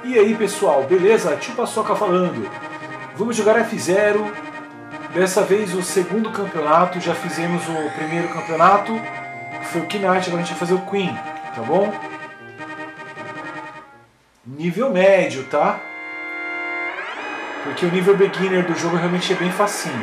E aí pessoal, beleza? Tio Paçoca falando. Vamos jogar F0. Dessa vez o segundo campeonato. Já fizemos o primeiro campeonato, que foi o Knight, agora a gente vai fazer o Queen, tá bom? Nível médio, tá? Porque o nível beginner do jogo realmente é bem facinho.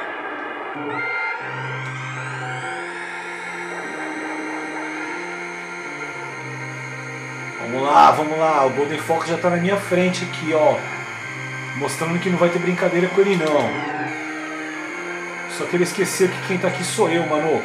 Vamos lá, o Golden Fox já tá na minha frente aqui, ó. Mostrando que não vai ter brincadeira com ele não. Só que ele esqueceu que quem tá aqui sou eu, mano.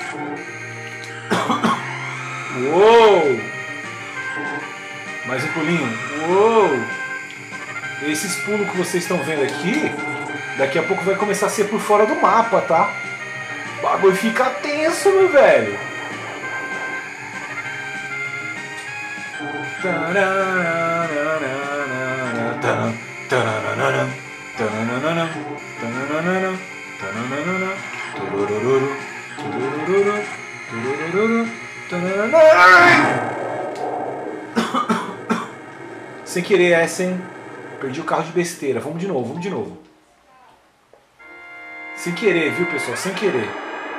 Uou! Mais um pulinho. Uou! Esses pulos que vocês estão vendo aqui, daqui a pouco vai começar a ser por fora do mapa, tá? O bagulho fica tenso, meu velho. Sem querer essa, hein? Perdi o carro de besteira. Vamos de novo, vamos de novo. Sem querer, viu, pessoal? Sem querer.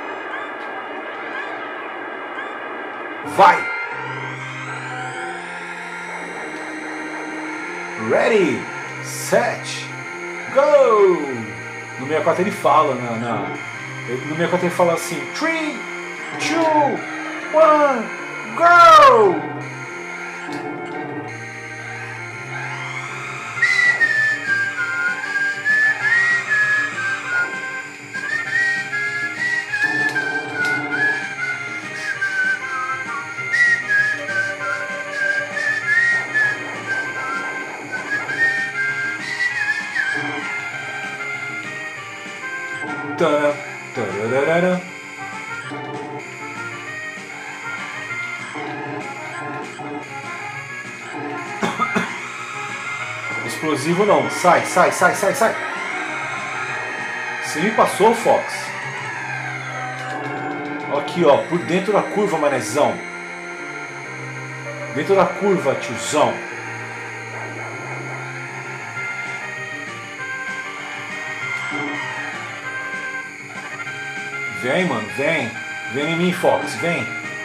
Vai! Ready, set, go! No 64 ele fala, no 64 ele fala assim: 3, 2, 1, go! Explosivo não, sai, sai, sai, sai, sai. Você me passou, Fox. Aqui, ó, por dentro da curva, manezão. Dentro da curva, tiozão. Vem, mano, vem. Vem em mim, Fox, vem.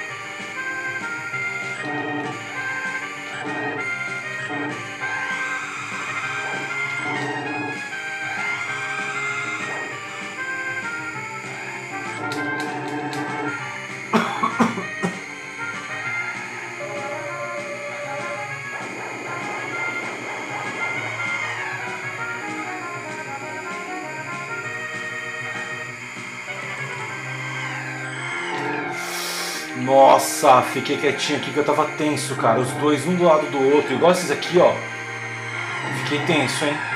Nossa, fiquei quietinho aqui que eu tava tenso, cara. Os dois um do lado do outro, igual esses aqui, ó. Fiquei tenso, hein.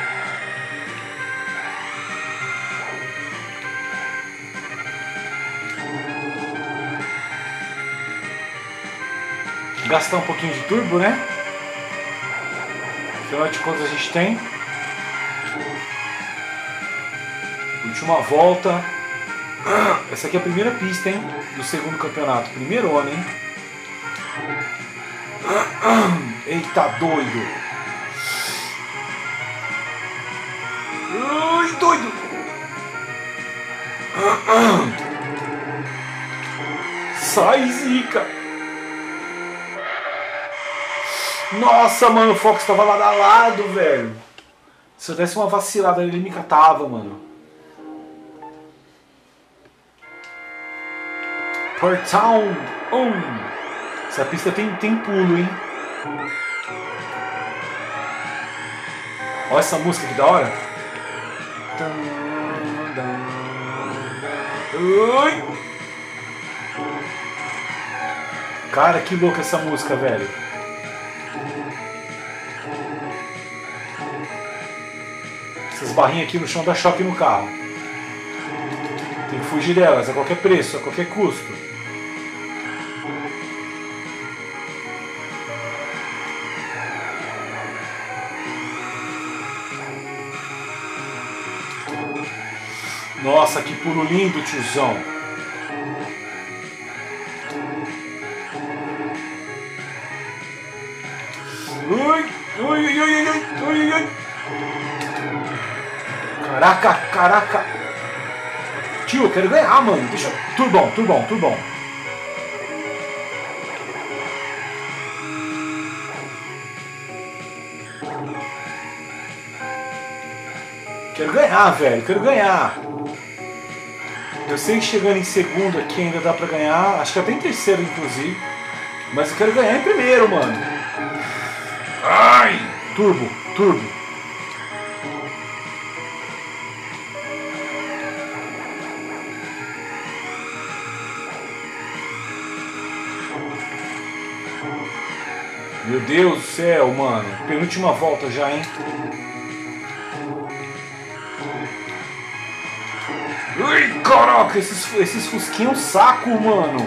Gastar um pouquinho de turbo, né? Afinal de contas a gente tem. Última volta. Essa aqui é a primeira pista, hein? Do segundo campeonato. Primeiro ano, hein? Eita, doido! Ui, doido! Sai, zica! Nossa, mano, o Fox tava lado a lado, velho. Se eu desse uma vacilada, ele me catava, mano. Per Town 1. Essa pista tem pulo, hein? Olha essa música que da hora. Ui. Cara, que louca essa música, velho. Essas barrinhas aqui no chão dá choque no carro. Tem que fugir delas a qualquer preço, a qualquer custo. Nossa, que pulo lindo, tiozão. Ui, Ui, ui, ui, ui, ui, ui. Caraca, caraca. Tio, eu quero ganhar, mano. Deixa eu... Turbão, turbão, turbão. Quero ganhar, velho. Quero ganhar. Eu sei que chegando em segundo aqui ainda dá pra ganhar. Acho que até em terceiro, inclusive. Mas eu quero ganhar em primeiro, mano. Ai! Turbo, turbo. Meu Deus do céu, mano. Penúltima volta já, hein? Ui, caraca, esses fusquinhos é um saco, mano.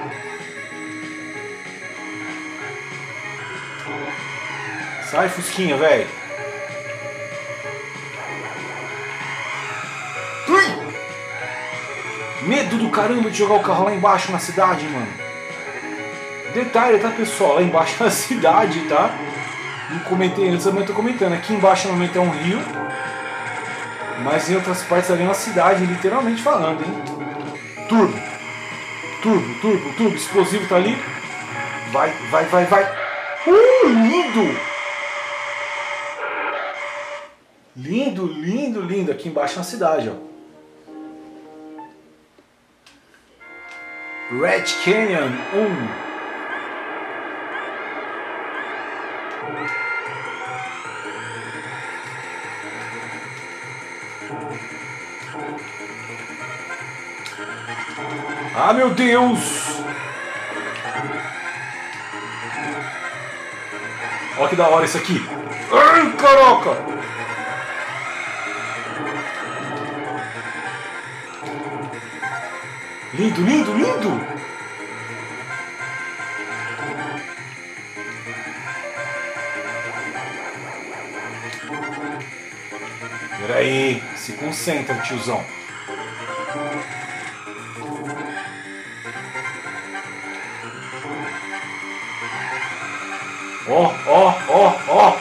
Sai, fusquinha, velho. Medo do caramba de jogar o carro lá embaixo na cidade, mano. Detalhe, tá, pessoal? Lá embaixo na cidade, tá? Não comentei antes, eu tô comentando. Aqui embaixo no momento é um rio. Mas em outras partes ali é uma cidade, literalmente falando, hein? Turbo. Turbo, turbo, turbo. Explosivo tá ali. Vai, vai, vai, vai. Lindo! Lindo, lindo, lindo. Aqui embaixo na cidade, ó. Red Canyon 1. Ah, meu Deus! Olha que da hora isso aqui. Ai, caraca! Lindo, lindo, lindo! Pera aí, se concentra, tiozão. Ó, ó, ó, ó!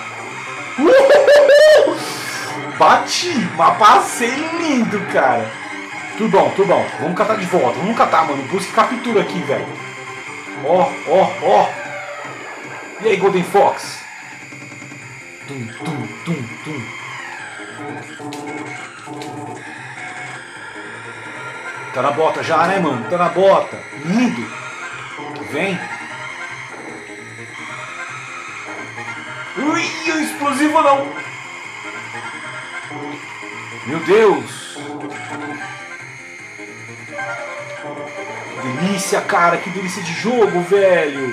Bati, mas passei lindo, cara. Tudo bom, tudo bom. Vamos catar de volta, vamos catar, mano. Busca captura aqui, velho. Ó, ó, ó. E aí, Golden Fox? Tum, tum, tum, tum. Tá na bota já, né, mano? Tá na bota. Lindo. Vem. Ui, explosivo não. Meu Deus. Delícia, cara. Que delícia de jogo, velho.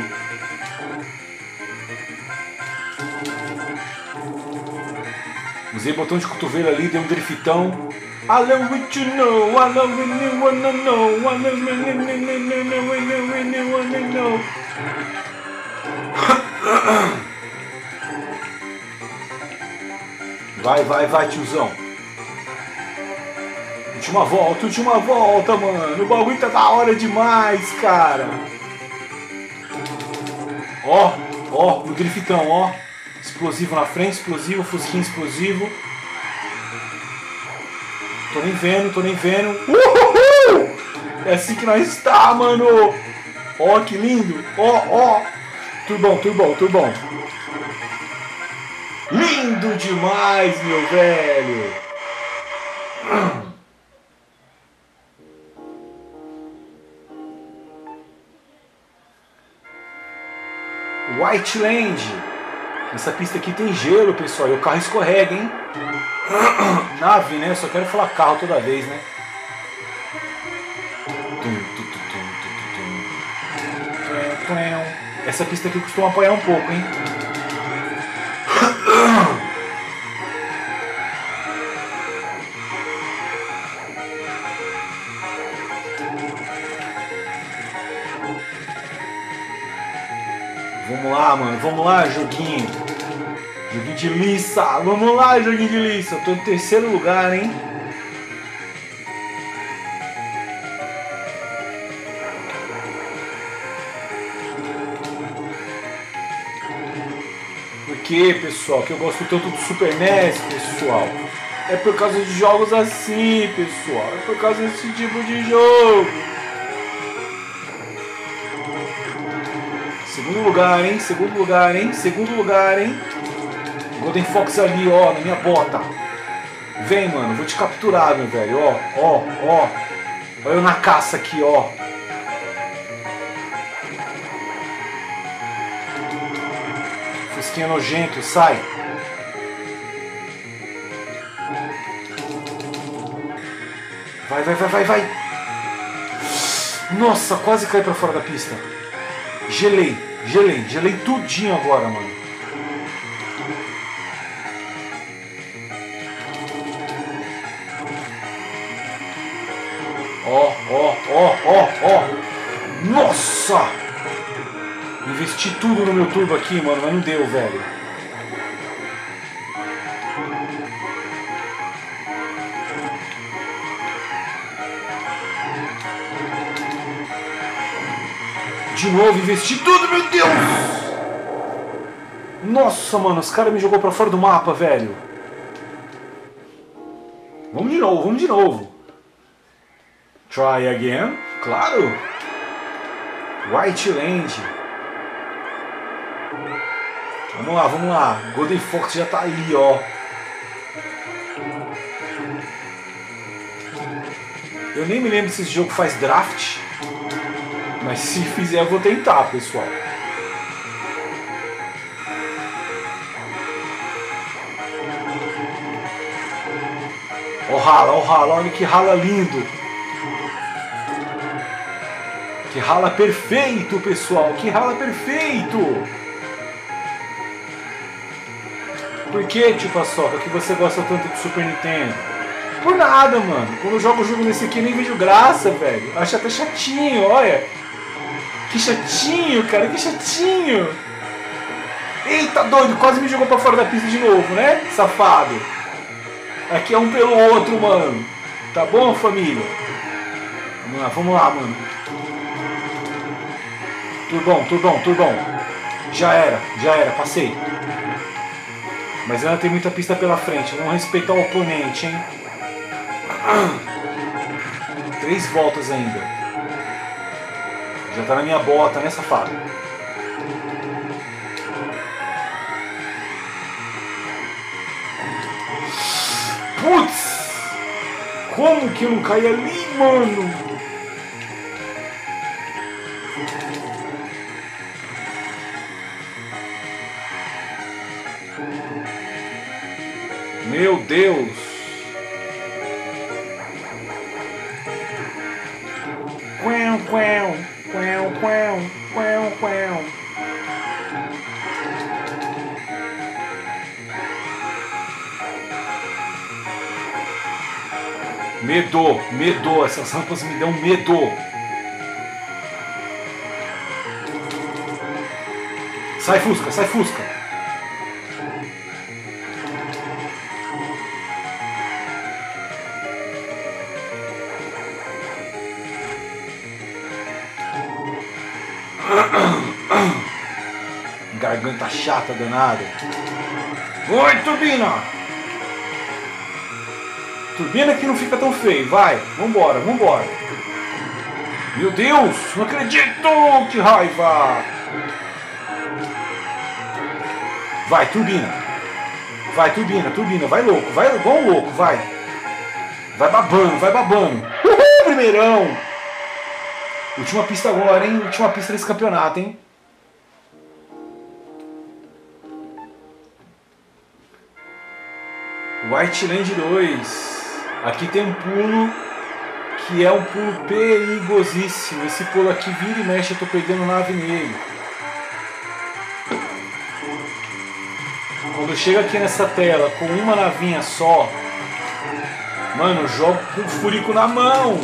Usei botão de cotovelo ali, dei um driftão. I love what you know, I love when you wanna know, I love when you wanna know. Vai, vai, vai, tiozão. Última volta, mano. O bagulho tá da hora demais, cara. Ó, ó, o driftão, ó. Explosivo na frente, explosivo, fusquinho explosivo. Tô nem vendo, tô nem vendo. Uhul! É assim que nós está, mano. Ó, que lindo. Ó, ó. Turbão, turbão, turbão. Lindo demais, meu velho. Whiteland. Essa pista aqui tem gelo, pessoal. E o carro escorrega, hein? Nave, né? Só quero falar carro toda vez, né? Essa pista aqui costuma apanhar um pouco, hein? Vamos lá, mano. Vamos lá, joguinho. Joguinho de liça. Vamos lá, joguinho de liça. Eu tô em terceiro lugar, hein? que, pessoal, que eu gosto tanto do Super NES, pessoal? É por causa de jogos assim, pessoal. É por causa desse tipo de jogo. Segundo lugar, hein? Segundo lugar, hein? Segundo lugar, hein? Golden Fox ali, ó, na minha bota. Vem, mano, vou te capturar, meu velho. Ó, ó, ó. Olha eu na caça aqui, ó. Fusquinha nojento, sai. Vai, vai, vai, vai, vai. Nossa, quase caí pra fora da pista. Gelei, gelei, gelei tudinho agora, mano. Ó, ó, ó, ó, ó. Nossa! Investi tudo no meu turbo aqui, mano, mas não deu, velho. De novo, investi tudo, meu Deus! Nossa, mano, os caras me jogou pra fora do mapa, velho. Vamos de novo, vamos de novo. Try again, claro. White Land. Vamos lá, vamos lá. Golden Fox já tá ali, ó. Eu nem me lembro se esse jogo faz draft. Mas se fizer, eu vou tentar, pessoal. Ó rala, olha que rala lindo. Que rala perfeito, pessoal. Que rala perfeito. Por que, tio Paçoca, que você gosta tanto do Super Nintendo? Por nada, mano. Quando eu jogo o jogo nesse aqui, eu nem vejo graça, velho. Acho até chatinho, olha. Que chatinho, cara, que chatinho. Eita, doido, quase me jogou pra fora da pista de novo, né? Safado. Aqui é um pelo outro, mano. Tá bom, família? Vamos lá, mano. Turbão, turbão, turbão. Já era, passei. Mas ainda tem muita pista pela frente. Vamos respeitar o oponente, hein? 3 voltas ainda. Já tá na minha bota, né, safado? Putz! Como que eu não caí ali, mano? Meu Deus! Quão, quão, quão, quão, quão, quão. Medo, essas rampas me dão medo. Sai Fusca, sai Fusca. Garganta chata, danada. Oi, turbina! Turbina que não fica tão feio, vai, vambora, vambora. Meu Deus, não acredito, que raiva! Vai, turbina. Vai, turbina, turbina, vai louco, vai igual um louco, vai. Vai babando, vai babando. Uhul, primeirão! Última pista agora, hein? Última pista desse campeonato, hein? White Land 2. Aqui tem um pulo que é um pulo perigosíssimo. Esse pulo aqui vira e mexe, eu tô perdendo nave nele. Quando eu chego aqui nessa tela com uma navinha só, mano, eu jogo com o furico na mão.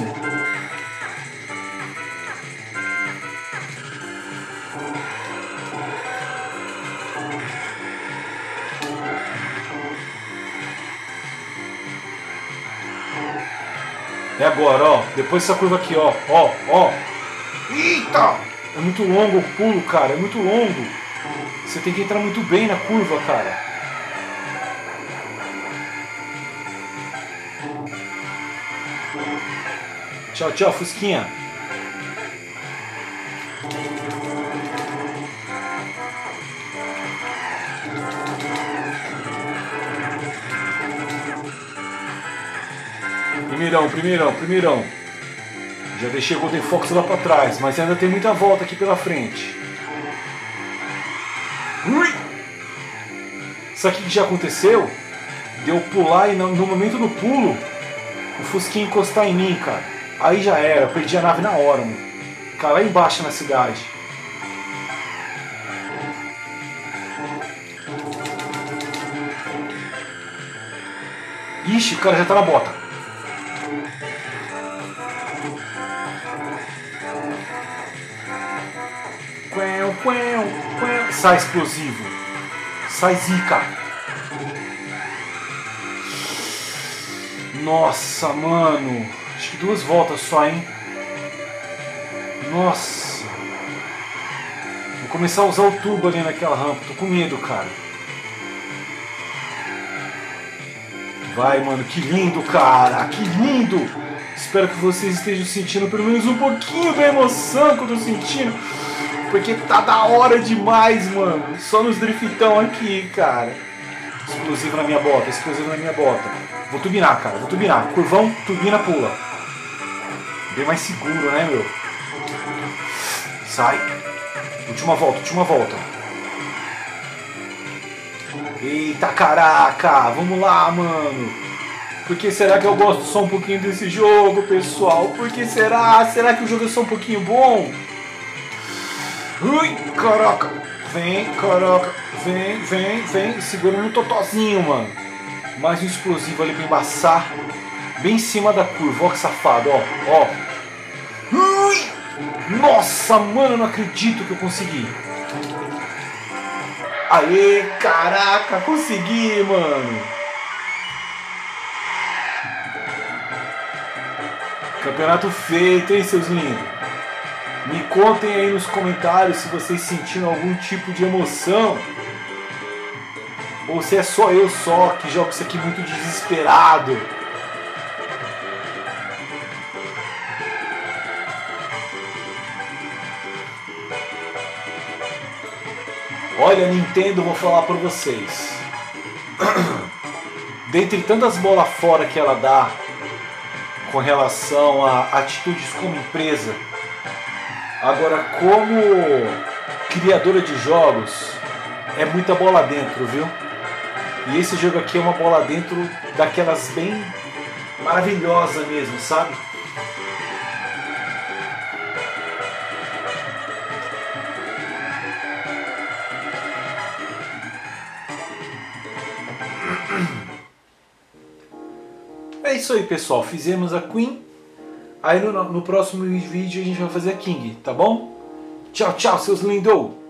É agora, ó. Depois dessa curva aqui, ó. Ó, ó. Eita! É muito longo o pulo, cara. É muito longo. Você tem que entrar muito bem na curva, cara. Tchau, tchau, Fusquinha. Primeirão. Já deixei o Golden Fox lá pra trás, mas ainda tem muita volta aqui pela frente. Sabe o que já aconteceu? Deu pular e no momento do pulo, o Fusquinha encostar em mim, cara. Aí já era, eu perdi a nave na hora, mano. Cara, lá embaixo na cidade. Ixi, o cara já tá na bota. Sai explosivo. Sai zica. Nossa, mano. Acho que 2 voltas só, hein? Nossa. Vou começar a usar o turbo ali naquela rampa. Tô com medo, cara. Vai, mano. Que lindo, cara. Que lindo. Espero que vocês estejam sentindo pelo menos um pouquinho da emoção que eu tô sentindo. Porque tá da hora demais, mano. Só nos driftão aqui, cara. Explosivo na minha bota, explosivo na minha bota. Vou turbinar, cara, vou turbinar. Curvão, turbina, pula. Bem mais seguro, né, meu? Sai. Última volta. Eita, caraca. Vamos lá, mano. Por que será que eu gosto só um pouquinho desse jogo, pessoal? Por que será? Será que o jogo é só um pouquinho bom? Ui, caraca. Vem, caraca. Vem. Segura no totozinho, mano. Mais um explosivo ali pra embaçar. Bem em cima da curva. Ó que safado, ó. Ui! Nossa, mano, eu não acredito que eu consegui. Aê, caraca, consegui, mano. Campeonato feito, hein, seus lindos? Me contem aí nos comentários se vocês sentiram algum tipo de emoção. Ou se é só eu que jogo isso aqui muito desesperado. Olha, Nintendo, vou falar pra vocês. Dentre tantas bolas fora que ela dá com relação a atitudes como empresa, agora como criadora de jogos, é muita bola dentro, viu? E esse jogo aqui é uma bola dentro daquelas bem maravilhosa mesmo, sabe? É isso aí, pessoal. Fizemos a Queen. Aí no próximo vídeo a gente vai fazer a King, tá bom? Tchau, tchau, seus lindos!